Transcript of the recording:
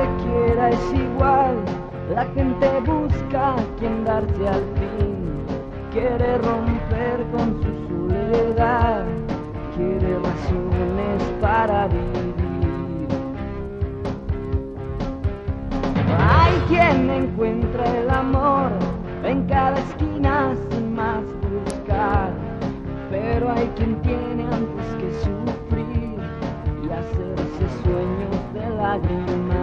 quiera es igual, la gente busca a quien darse al fin, quiere romper con su soledad, quiere razones para vivir. Hay quien encuentra el amor en cada esquina sin más buscar, pero hay quien tiene antes que sufrir y hacerse sueños de lágrimas.